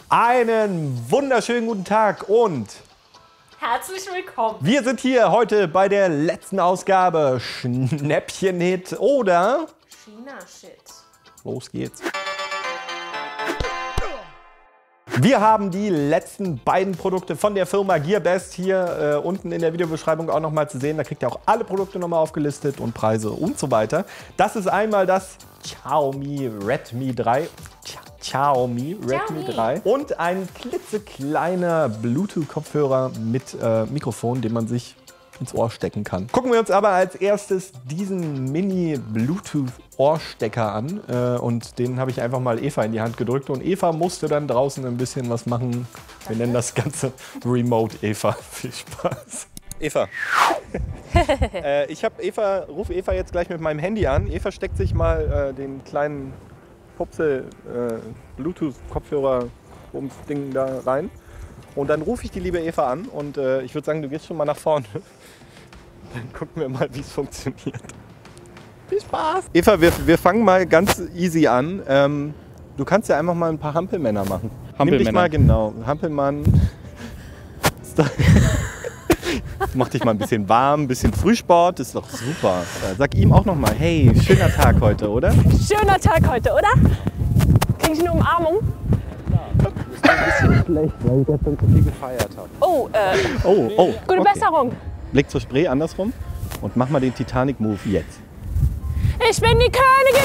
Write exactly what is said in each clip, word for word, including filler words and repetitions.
Einen wunderschönen guten Tag und herzlich willkommen. Wir sind hier heute bei der letzten Ausgabe Schnäppchen-Hit oder China-Shit. Los geht's. Wir haben die letzten beiden Produkte von der Firma Gearbest hier äh, unten in der Videobeschreibung auch nochmal zu sehen. Da kriegt ihr auch alle Produkte nochmal aufgelistet und Preise und so weiter. Das ist einmal das Xiaomi Redmi drei. Xiaomi Redmi drei und ein klitzekleiner Bluetooth-Kopfhörer mit äh, Mikrofon, den man sich ins Ohr stecken kann. Gucken wir uns aber als erstes diesen Mini-Bluetooth-Ohrstecker an äh, und den habe ich einfach mal Eva in die Hand gedrückt und Eva musste dann draußen ein bisschen was machen. Wir nennen das Ganze Remote Eva. Viel Spaß. Eva. äh, ich habe Eva, rufe Eva jetzt gleich mit meinem Handy an. Eva steckt sich mal äh, den kleinen Popsel äh, Bluetooth-Kopfhörer ums Ding da rein. Und dann rufe ich die liebe Eva an und äh, ich würde sagen, du gehst schon mal nach vorne. Dann gucken wir mal, wie es funktioniert. Viel Spaß! Eva, wir, wir fangen mal ganz easy an. Ähm, du kannst ja einfach mal ein paar Hampelmänner machen. Nimm dich mal, genau. Hampelmann. Mach dich mal ein bisschen warm, ein bisschen Frühsport, ist doch super. Sag ihm auch noch mal, hey, schöner Tag heute, oder? Schöner Tag heute, oder? Krieg ich eine Umarmung? Das ist ein bisschen schlecht, weil ich gestern zu viel gefeiert habe. Oh, äh, oh, oh, gute okay. Besserung. Blick zur Spree, andersrum. Und mach mal den Titanic-Move jetzt. Ich bin die Königin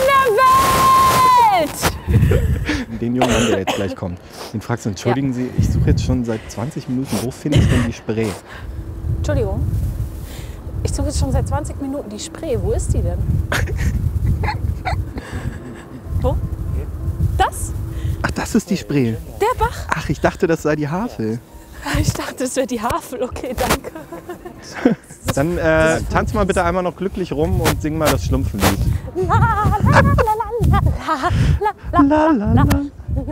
der Welt! Den Jungen haben wir jetzt gleich kommen. Den fragst du, entschuldigen ja. Sie, ich suche jetzt schon seit zwanzig Minuten, wo finde ich denn die Spree? Entschuldigung, ich suche jetzt schon seit zwanzig Minuten die Spree. Wo ist die denn? Wo? Das? Ach, das ist die Spree. Der Bach? Ach, ich dachte, das sei die Havel. Ich dachte, das wäre die Havel. Okay, danke. Dann äh, tanz mal bitte einmal noch glücklich rum und sing mal das Schlumpfenlied. La, la, la, la, la, la, la, la, la.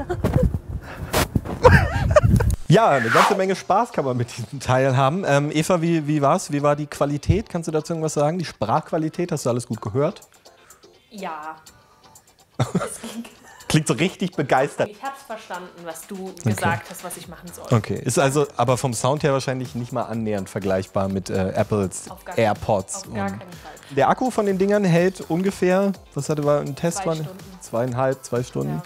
Ja, eine ganze Menge Spaß kann man mit diesem Teil haben. Ähm, Eva, wie, wie war's? Wie war die Qualität? Kannst du dazu irgendwas sagen? Die Sprachqualität, hast du alles gut gehört? Ja. Es ging. Klingt so richtig begeistert. Ich hab's verstanden, was du okay. gesagt hast, was ich machen soll. Okay, ist also aber vom Sound her wahrscheinlich nicht mal annähernd vergleichbar mit äh, Apples AirPods. Auf gar keinen Fall. Der Akku von den Dingern hält ungefähr, was hatte wir ein Test? Zwei Stunden. Zweieinhalb, zwei Stunden.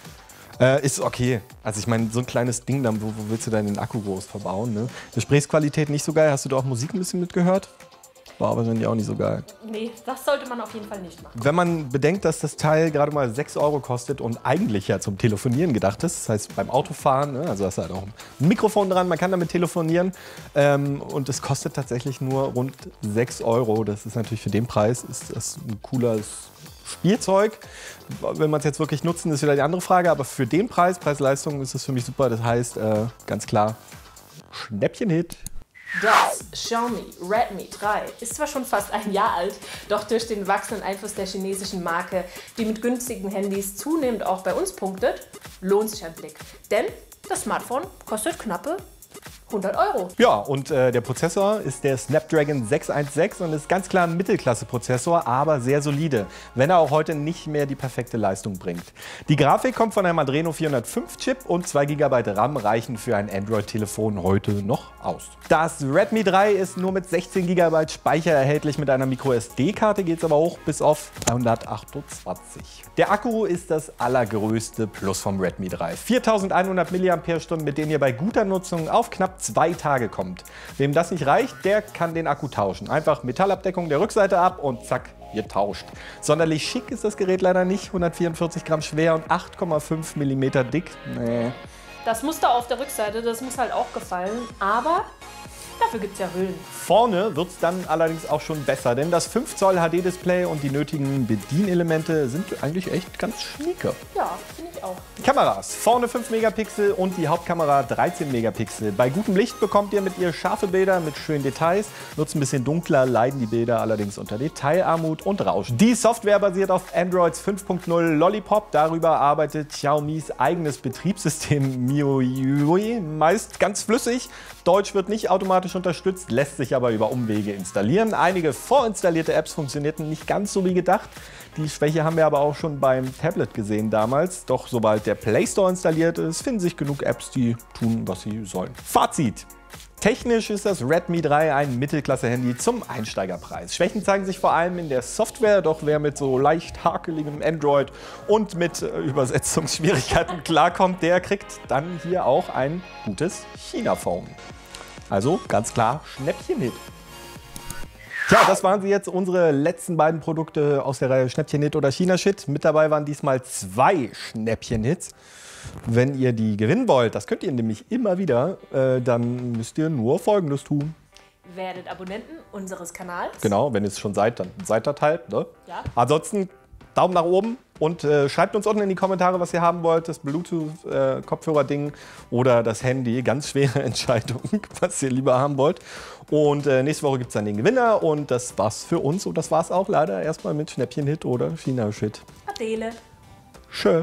Ja. Äh, ist okay. Also ich meine, so ein kleines Ding, dann, wo, wo willst du dann den Akku groß verbauen? Ne? Gesprächsqualität nicht so geil. Hast du da auch Musik ein bisschen mitgehört? War wahrscheinlich auch nicht so geil. Nee, das sollte man auf jeden Fall nicht machen. Wenn man bedenkt, dass das Teil gerade mal sechs Euro kostet und eigentlich ja zum Telefonieren gedacht ist, das heißt beim Autofahren, ne, also hast du halt auch ein Mikrofon dran, man kann damit telefonieren ähm, und es kostet tatsächlich nur rund sechs Euro. Das ist natürlich für den Preis ist das ein cooles Spielzeug. Wenn man es jetzt wirklich nutzen, ist wieder die andere Frage, aber für den Preis, Preis-Leistung, ist es für mich super. Das heißt, äh, ganz klar, Schnäppchen-Hit. Das Xiaomi Redmi drei ist zwar schon fast ein Jahr alt, doch durch den wachsenden Einfluss der chinesischen Marke, die mit günstigen Handys zunehmend auch bei uns punktet, lohnt sich ein Blick. Denn das Smartphone kostet knappe hundert Euro. Ja, und äh, der Prozessor ist der Snapdragon sechs eins sechs und ist ganz klar ein Mittelklasse-Prozessor, aber sehr solide, wenn er auch heute nicht mehr die perfekte Leistung bringt. Die Grafik kommt von einem Adreno vierhundertfünf Chip und zwei Gigabyte RAM reichen für ein Android-Telefon heute noch aus. Das Redmi drei ist nur mit sechzehn Gigabyte Speicher erhältlich, mit einer Micro S D-Karte geht es aber hoch bis auf dreihundertachtundzwanzig. Der Akku ist das allergrößte Plus vom Redmi drei. viertausendeinhundert Milliampere-Stunden, mit denen ihr bei guter Nutzung auf knapp zwei Tage kommt. Wem das nicht reicht, der kann den Akku tauschen. Einfach Metallabdeckung der Rückseite ab und zack, ihr tauscht. Sonderlich schick ist das Gerät leider nicht. hundertvierundvierzig Gramm schwer und acht Komma fünf Millimeter dick. Nee. Das Muster auf der Rückseite, das muss halt auch gefallen, aber dafür gibt es ja Hüllen. Vorne wird es dann allerdings auch schon besser, denn das fünf Zoll H D-Display und die nötigen Bedienelemente sind eigentlich echt ganz schnieke. Ja, finde ich auch. Kameras. Vorne fünf Megapixel und die Hauptkamera dreizehn Megapixel. Bei gutem Licht bekommt ihr mit ihr scharfe Bilder mit schönen Details. Nutzt ein bisschen dunkler, leiden die Bilder allerdings unter Detailarmut und Rausch. Die Software basiert auf Androids fünf Punkt null Lollipop. Darüber arbeitet Xiaomis eigenes Betriebssystem MIUI meist ganz flüssig. Deutsch wird nicht nicht automatisch unterstützt, lässt sich aber über Umwege installieren. Einige vorinstallierte Apps funktionierten nicht ganz so wie gedacht. Die Schwäche haben wir aber auch schon beim Tablet gesehen damals. Doch sobald der Play Store installiert ist, finden sich genug Apps, die tun, was sie sollen. Fazit: Technisch ist das Redmi drei ein Mittelklasse-Handy zum Einsteigerpreis. Schwächen zeigen sich vor allem in der Software, doch wer mit so leicht hakeligem Android und mit äh, Übersetzungsschwierigkeiten klarkommt, der kriegt dann hier auch ein gutes China-Phone. Also ganz klar Schnäppchen-Hit. Tja, das waren sie jetzt, unsere letzten beiden Produkte aus der Reihe Schnäppchen-Hit oder China-Shit. Mit dabei waren diesmal zwei Schnäppchen-Hits. Wenn ihr die gewinnen wollt, das könnt ihr nämlich immer wieder, äh, dann müsst ihr nur Folgendes tun. Werdet Abonnenten unseres Kanals. Genau, wenn ihr es schon seid, dann seid das halt. Ne? Ja. Ansonsten Daumen nach oben und äh, schreibt uns unten in die Kommentare, was ihr haben wollt. Das Bluetooth-Kopfhörer-Ding oder das Handy. Ganz schwere Entscheidung, was ihr lieber haben wollt. Und äh, nächste Woche gibt es dann den Gewinner. Und das war's für uns. Und das war's auch leider erstmal mit Schnäppchen-Hit oder China-Shit. Adele. Tschö.